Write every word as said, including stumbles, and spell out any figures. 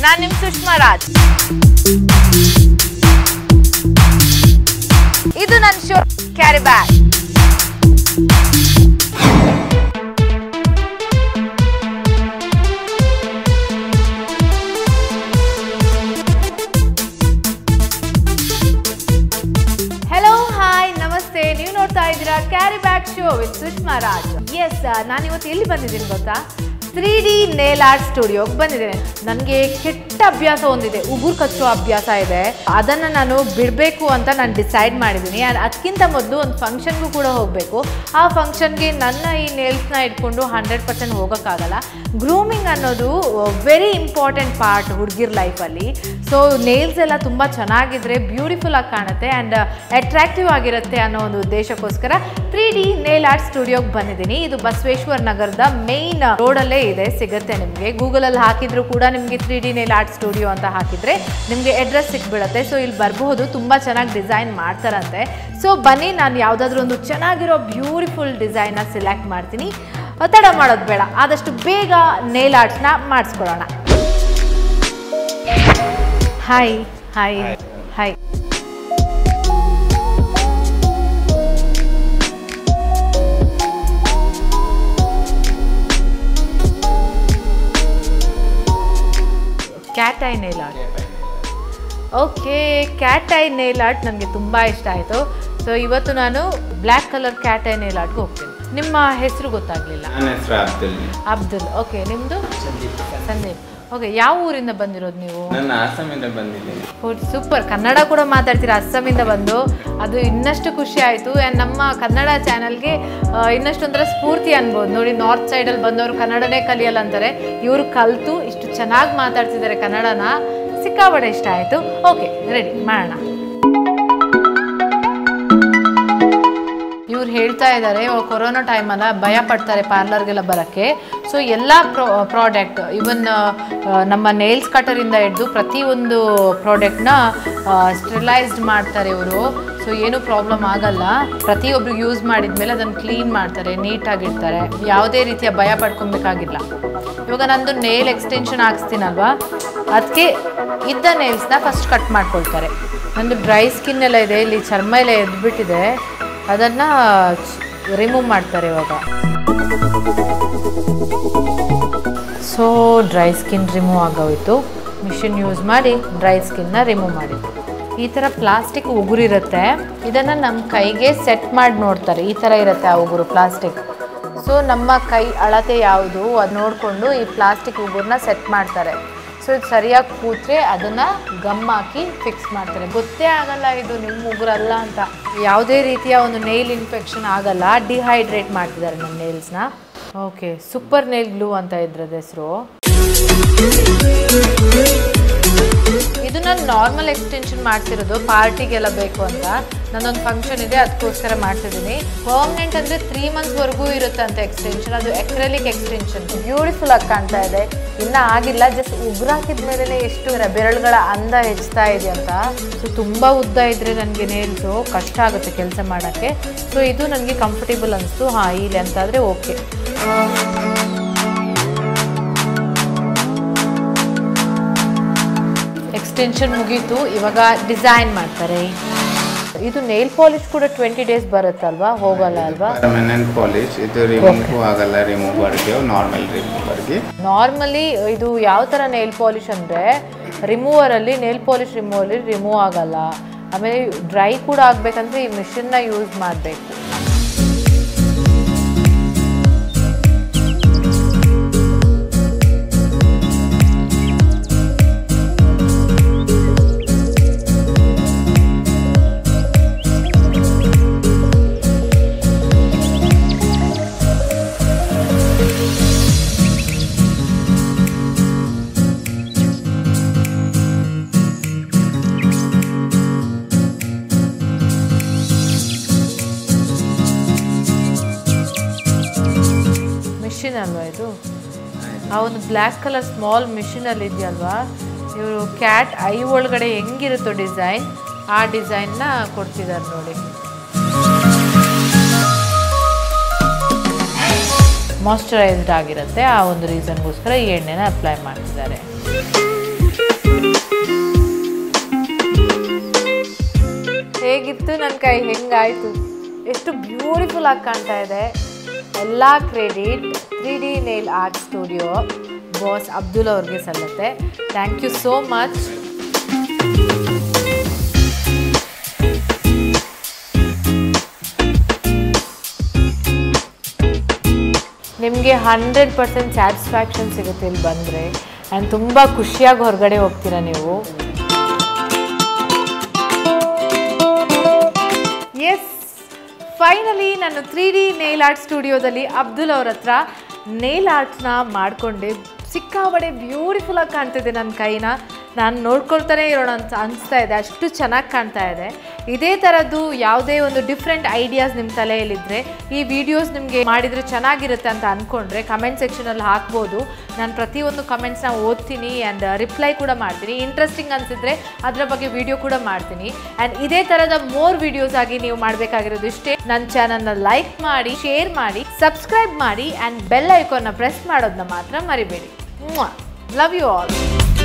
ನಾನು ನಿಮ್ಮ ಸುಷ್ಮಾ ರಾಜ್. ಇದು ನನ್ನ show carry bag. Hello hi namaste, ನೀವು ನೋಡ್ತಾ ಇದ್ದೀರಾ carry bag show with Sushma Raj. Yes, ನಾನು ಇವತ್ತು ಎಲ್ಲಿ ಬಂದಿದ್ದೀನಿ ಗೊತ್ತಾ? ತ್ರೀ ಡಿ ನೇಲ್ ಆರ್ಟ್ ಸ್ಟುಡಿಯೋಗೆ ಬಂದಿದ್ದೇನೆ. ನನಗೆ ಕೆಟ್ಟ ಅಭ್ಯಾಸ ಒಂದಿದೆ, ಉಗುರು ಕಚ್ಚೋ ಅಭ್ಯಾಸ ಇದೆ. ಅದನ್ನು ನಾನು ಬಿಡಬೇಕು ಅಂತ ನಾನು ಡಿಸೈಡ್ ಮಾಡಿದ್ದೀನಿ. ಅದಕ್ಕಿಂತ ಮೊದಲು ಒಂದು ಫಂಕ್ಷನ್ಗೂ ಕೂಡ ಹೋಗಬೇಕು. ಆ ಫಂಕ್ಷನ್ಗೆ ನನ್ನ ಈ ನೇಲ್ಸ್ನ ಇಟ್ಕೊಂಡು ಹಂಡ್ರೆಡ್ ಪರ್ಸೆಂಟ್ ಹೋಗೋಕ್ಕಾಗಲ್ಲ. ಗ್ರೂಮಿಂಗ್ ಅನ್ನೋದು ವೆರಿ ಇಂಪಾರ್ಟೆಂಟ್ ಪಾರ್ಟ್ ಹುಡುಗಿರ್ ಲೈಫಲ್ಲಿ. ಸೊ ನೇಲ್ಸ್ ಎಲ್ಲ ತುಂಬ ಚೆನ್ನಾಗಿದ್ರೆ ಬ್ಯೂಟಿಫುಲ್ ಆಗಿ ಕಾಣುತ್ತೆ ಆ್ಯಂಡ್ ಅಟ್ರಾಕ್ಟಿವ್ ಆಗಿರುತ್ತೆ ಅನ್ನೋ ಒಂದು ಉದ್ದೇಶಕ್ಕೋಸ್ಕರ ತ್ರೀ ಡಿ ನೇಲ್ ಆರ್ಟ್ ಸ್ಟುಡಿಯೋಗೆ ಬಂದಿದ್ದೀನಿ. ಇದು ಬಸವೇಶ್ವರ ನಗರದ ಮೇನ್ ರೋಡಲ್ಲೇ ಇದೆ, ಸಿಗುತ್ತೆ ನಿಮಗೆ. ಗೂಗಲಲ್ಲಿ ಹಾಕಿದ್ರು ಕೂಡ ನಿಮಗೆ three D nail art studio ಅಂತ ಹಾಕಿದರೆ ನಿಮಗೆ ಅಡ್ರೆಸ್ ಸಿಕ್ಬಿಡುತ್ತೆ. ಸೊ ಇಲ್ಲಿ ಬರಬಹುದು, ತುಂಬ ಚೆನ್ನಾಗಿ ಡಿಸೈನ್ ಮಾಡ್ತಾರಂತೆ. ಸೊ ಬನ್ನಿ, ನಾನು ಯಾವುದಾದ್ರೂ ಒಂದು ಚೆನ್ನಾಗಿರೋ ಬ್ಯೂಟಿಫುಲ್ ಡಿಸೈನ್ನ ಸೆಲೆಕ್ಟ್ ಮಾಡ್ತೀನಿ. ತಡ ಮಾಡೋದು ಬೇಡ, ಆದಷ್ಟು ಬೇಗ ನೇಲ್ ಆರ್ಟ್ಸ್ನ ಮಾಡಿಸ್ಕೊಳ್ಳೋಣ. Hi hi hi. Cat eye nail art. Okay, cat eye nail art ನನಗೆ ತುಂಬ ಇಷ್ಟ ಆಯಿತು. ಸೊ ಇವತ್ತು ನಾನು black colour cat eye nail ಆರ್ಟ್ಗೆ ಹೋಗ್ತೀನಿ. ನಿಮ್ಮ ಹೆಸರು ಗೊತ್ತಾಗಲಿಲ್ಲ? ನನ್ನ ಹೆಸರು ಅಬ್ದುಲ್. ಅಬ್ದುಲ್. ಓಕೆ, ನಿಮ್ಮದು? ಸಂದೀಪ್. ಓಕೆ, ಯಾವ ಊರಿಂದ ಬಂದಿರೋದು ನೀವು? ನಾನು ಅಸ್ಸಾಮಿಂದ ಬಂದಿದ್ದೀನಿ. ಸೂಪರ್, ಕನ್ನಡ ಕೂಡ ಮಾತಾಡ್ತೀರಾ ಅಸ್ಸಾಮಿಂದ ಬಂದು. ಅದು ಇನ್ನಷ್ಟು ಖುಷಿ ಆಯಿತು. ಆ್ಯಂಡ್ ನಮ್ಮ ಕನ್ನಡ ಚಾನಲ್ಗೆ ಇನ್ನಷ್ಟು ಒಂಥರ ಸ್ಫೂರ್ತಿ ಅನ್ಬೋದು. ನೋಡಿ, ನಾರ್ತ್ ಸೈಡಲ್ಲಿ ಬಂದವರು ಕನ್ನಡನೇ ಕಲಿಯಲ್ಲ ಅಂತಾರೆ, ಇವರು ಕಲಿತು ಇಷ್ಟು ಚೆನ್ನಾಗಿ ಮಾತಾಡ್ತಿದ್ದಾರೆ ಕನ್ನಡನ. ಸಿಕ್ಕಾಪಟ್ಟೆ ಇಷ್ಟ ಆಯಿತು. ಓಕೆ, ರೆಡಿ ಮಾಡೋಣ. ಇವ್ರು ಹೇಳ್ತಾ ಇದ್ದಾರೆ, ಕೊರೋನಾ ಟೈಮಲ್ಲ ಭಯ ಪಡ್ತಾರೆ ಪಾರ್ಲರ್ಗೆಲ್ಲ ಬರೋಕ್ಕೆ. ಸೊ ಎಲ್ಲ ಪ್ರೊ ಪ್ರಾಡಕ್ಟ್ ಇವನ್ ನಮ್ಮ ನೇಲ್ಸ್ ಕಟರಿಂದ ಹಿಡಿದು ಪ್ರತಿಯೊಂದು ಪ್ರಾಡಕ್ಟ್ನ ಸ್ಟೆರಿಲೈಸ್ಡ್ ಮಾಡ್ತಾರೆ ಇವರು. ಸೊ ಏನೂ ಪ್ರಾಬ್ಲಮ್ ಆಗಲ್ಲ. ಪ್ರತಿಯೊಬ್ಬರು ಯೂಸ್ ಮಾಡಿದ ಮೇಲೆ ಅದನ್ನು ಕ್ಲೀನ್ ಮಾಡ್ತಾರೆ, ನೀಟಾಗಿರ್ತಾರೆ. ಯಾವುದೇ ರೀತಿಯ ಭಯ ಪಡ್ಕೊಬೇಕಾಗಿಲ್ಲ. ಇವಾಗ ನಂದು ನೇಲ್ ಎಕ್ಸ್ಟೆನ್ಷನ್ ಹಾಕ್ಸ್ತೀನಲ್ವಾ, ಅದಕ್ಕೆ ಇದ್ದ ನೇಲ್ಸ್ನ ಫಸ್ಟ್ ಕಟ್ ಮಾಡ್ಕೊಳ್ತಾರೆ. ನಂದು ಡ್ರೈ ಸ್ಕಿನ್ ಎಲ್ಲ ಇದೆ, ಇಲ್ಲಿ ಚರ್ಮ ಎಲ್ಲ ಎದ್ಬಿಟ್ಟಿದೆ, ಅದನ್ನು ರಿಮೂವ್ ಮಾಡ್ತಾರೆ ಇವಾಗ. ಸೊ ಡ್ರೈ ಸ್ಕಿನ್ ರಿಮೂವ್ ಆಗೋಯಿತು. ಮಿಷಿನ್ ಯೂಸ್ ಮಾಡಿ ಡ್ರೈ ಸ್ಕಿನ್ನ ರಿಮೂವ್ ಮಾಡಿದ್ದು. ಈ ಥರ ಪ್ಲಾಸ್ಟಿಕ್ ಉಗುರಿರುತ್ತೆ, ಇದನ್ನು ನಮ್ಮ ಕೈಗೆ ಸೆಟ್ ಮಾಡಿ ನೋಡ್ತಾರೆ. ಈ ಥರ ಇರುತ್ತೆ ಆ ಉಗುರು ಪ್ಲಾಸ್ಟಿಕ್. ಸೊ ನಮ್ಮ ಕೈ ಅಳತೆ ಯಾವುದು ಅದು ನೋಡಿಕೊಂಡು ಈ ಪ್ಲಾಸ್ಟಿಕ್ ಉಗುರನ್ನ ಸೆಟ್ ಮಾಡ್ತಾರೆ. ಸೊ ಇದು ಸರಿಯಾಗಿ ಕೂತ್ರೆ ಅದನ್ನು ಗಮ್ ಹಾಕಿ ಫಿಕ್ಸ್ ಮಾಡ್ತಾರೆ. ಗೊತ್ತೇ ಆಗಲ್ಲ ಇದು ನಿಮ್ಮ ಉಗುರಲ್ಲ ಅಂತ. ಯಾವುದೇ ರೀತಿಯ ಒಂದು ನೇಲ್ ಇನ್ಫೆಕ್ಷನ್ ಆಗಲ್ಲ. ಡಿಹೈಡ್ರೇಟ್ ಮಾಡ್ತಿದ್ದಾರೆ ನಮ್ಮ ನೇಲ್ಸ್ನ. ಓಕೆ, ಸೂಪರ್ ನೇಲ್ ಗ್ಲೂ ಅಂತ ಇದ್ರದ ಹೆಸರು. ಇದು ನಾನು ನಾರ್ಮಲ್ ಎಕ್ಸ್ಟೆನ್ಷನ್ ಮಾಡ್ತಿರೋದು, ಪಾರ್ಟಿಗೆಲ್ಲ ಬೇಕು ಅಂತ. ನನ್ನೊಂದು ಫಂಕ್ಷನ್ ಇದೆ, ಅದಕ್ಕೋಸ್ಕರ ಮಾಡ್ತಿದ್ದೀನಿ. ಪರ್ಮನೆಂಟ್ ಅಂದರೆ ತ್ರೀ ಮಂತ್ಸ್ವರೆಗೂ ಇರುತ್ತೆ ಅಂತ ಎಕ್ಸ್ಟೆನ್ಷನ್. ಅದು ಅಕ್ರೆಲಿಕ್ ಎಕ್ಸ್ಟೆನ್ಷನ್. ಬ್ಯೂಟಿಫುಲ್ ಆಗಿ ಕಾಣ್ತಾ ಇದೆ. ಇನ್ನೂ ಆಗಿಲ್ಲ, ಜಸ್ಟ್ ಉಗುರು ಹಾಕಿದ ಮೇಲೆ ಎಷ್ಟು ಬೆರಳುಗಳ ಅಂದ ಹೆಚ್ಚುತ್ತಾ ಇದೆ ಅಂತ. ಸೊ ತುಂಬ ಉದ್ದ ಇದ್ದರೆ ನನಗೆ ನೇಲ್ಸು ಕಷ್ಟ ಆಗುತ್ತೆ ಕೆಲಸ ಮಾಡೋಕ್ಕೆ. ಸೊ ಇದು ನನಗೆ ಕಂಫರ್ಟೇಬಲ್ ಅನಿಸ್ತು. ಹಾಂ, ಈ ಲೆಂತ್ ಆದರೆ ಓಕೆ. ಎಕ್ಸ್ಟೆನ್ಷನ್ ಮುಗೀತು, ಇವಾಗ ಡಿಸೈನ್ ಮಾಡ್ತಾರೆ. ಇದು ನೇಲ್ ಪಾಲಿಶ್ ಕೂಡ ಟ್ವೆಂಟಿ ಡೇಸ್ ಬರುತ್ತಲ್ವಾ? ಹೋಗಲ್ಲ ಅಲ್ವಾ? Permanent polish. ಇದು ರಿಮೂವ್ ಆಗಲ್ಲ, ರಿಮೂವರ್ಗೆ ನಾರ್ಮಲ್ ರಿಮೂವರ್ಗೆ. ನಾರ್ಮಲಿ ಇದು ಯಾವ ಥರ ನೇಲ್ ಪಾಲಿಶ್ ಅಂದರೆ, ರಿಮೂವರಲ್ಲಿ ನೇಲ್ ಪಾಲಿಶ್ ರಿಮೂವಲ್ಲಿ ರಿಮೂವ್ ಆಗಲ್ಲ. ಆಮೇಲೆ ಡ್ರೈ ಕೂಡ ಆಗಬೇಕಂದ್ರೆ ಈ ಮಿಷಿನ್ನ ಯೂಸ್ ಮಾಡಬೇಕು. ಅಲ್ವಾ ಇದು? ಆ ಒಂದು ಬ್ಲ್ಯಾಕ್ ಕಲರ್ ಸ್ಮಾಲ್ ಮಿಷಿನಲ್ಲಿ ಇದೆಯಲ್ವಾ, ಇವರು ಕ್ಯಾಟ್ ಐ ಒಳಗಡೆ ಹೆಂಗಿರುತ್ತೋ ಡಿಸೈನ್, ಆ ಡಿಸೈನ್ನ ಕೊಡ್ತಿದ್ದಾರೆ ನೋಡಿ. ಮಾಯ್ಶ್ಚರೈಸ್ಡ್ ಆಗಿರುತ್ತೆ, ಆ ಒಂದು ರೀಸನ್ಗೋಸ್ಕರ ಈ ಎಣ್ಣೆನ ಅಪ್ಲೈ ಮಾಡ್ತಿದ್ದಾರೆ. ಹೇಗಿತ್ತು ನನ್ನ ಕೈ, ಹೆಂಗಾಯಿತು, ಎಷ್ಟು ಬ್ಯೂಟಿಫುಲ್ ಆಗಿ ಕಾಣ್ತಾ ಇದೆ. ಎಲ್ಲ credit three D nail art studio boss Abdul ಅವ್ರಿಗೆ ಸಲ್ಲುತ್ತೆ. Thank you so much. ನಿಮಗೆ ಹಂಡ್ರೆಡ್ ಪರ್ಸೆಂಟ್ ಸ್ಯಾಟಿಸ್ಫ್ಯಾಕ್ಷನ್ ಸಿಗುತ್ತೆ ಇಲ್ಲಿ ಬಂದರೆ. ಆ್ಯಂಡ್ ತುಂಬ ಖುಷಿಯಾಗಿ ಹೊರಗಡೆ ಹೋಗ್ತೀರಾ ನೀವು. ಎಸ್, ಫೈನಲಿ ನಾನು ತ್ರೀ ಡಿ ನೇಲ್ ಆರ್ಟ್ ಸ್ಟುಡಿಯೋದಲ್ಲಿ ಅಬ್ದುಲ್ ಅವ್ರ ಹತ್ರ ನೇಲ್ ಆರ್ಟ್ನ ಮಾಡಿಕೊಂಡೆ. ಸಿಕ್ಕಾಬಡೆ ಬ್ಯೂಟಿಫುಲ್ಲಾಗಿ ಕಾಣ್ತಿದೆ ನನ್ನ ಕೈನ. ನಾನು ನೋಡ್ಕೊಳ್ತಾನೆ ಇರೋಣ ಅಂತ ಅನಿಸ್ತಾ ಇದೆ, ಅಷ್ಟು ಚೆನ್ನಾಗಿ ಕಾಣ್ತಾ ಇದೆ. ಇದೇ ಥರದ್ದು ಯಾವುದೇ ಒಂದು ಡಿಫ್ರೆಂಟ್ ಐಡಿಯಾಸ್ ನಿಮ್ಮ ತಲೆಯಲ್ಲಿದ್ದರೆ, ಈ ವಿಡಿಯೋಸ್ ನಿಮಗೆ ಮಾಡಿದರೆ ಚೆನ್ನಾಗಿರುತ್ತೆ ಅಂತ ಅಂದ್ಕೊಂಡ್ರೆ ಕಮೆಂಟ್ ಸೆಕ್ಷನಲ್ಲಿ ಹಾಕ್ಬೋದು. ನಾನು ಪ್ರತಿಯೊಂದು ಕಮೆಂಟ್ಸ್ನ ಓದ್ತೀನಿ ಆ್ಯಂಡ್ ರಿಪ್ಲೈ ಕೂಡ ಮಾಡ್ತೀನಿ. ಇಂಟ್ರೆಸ್ಟಿಂಗ್ ಅನಿಸಿದ್ರೆ ಅದರ ಬಗ್ಗೆ ವಿಡಿಯೋ ಕೂಡ ಮಾಡ್ತೀನಿ. ಆ್ಯಂಡ್ ಇದೇ ಥರದ ಮೋರ್ ವಿಡಿಯೋಸ್ ಆಗಿ ನೀವು ಮಾಡಬೇಕಾಗಿರೋದು ಇಷ್ಟೇ. ನನ್ನ ಚಾನಲ್ನ ಲೈಕ್ ಮಾಡಿ, ಶೇರ್ ಮಾಡಿ, ಸಬ್ಸ್ಕ್ರೈಬ್ ಮಾಡಿ ಆ್ಯಂಡ್ ಬೆಲ್ ಐಕಾನ್ನ ಪ್ರೆಸ್ ಮಾಡೋದನ್ನ ಮಾತ್ರ ಮರಿಬೇಡಿ. Love you all.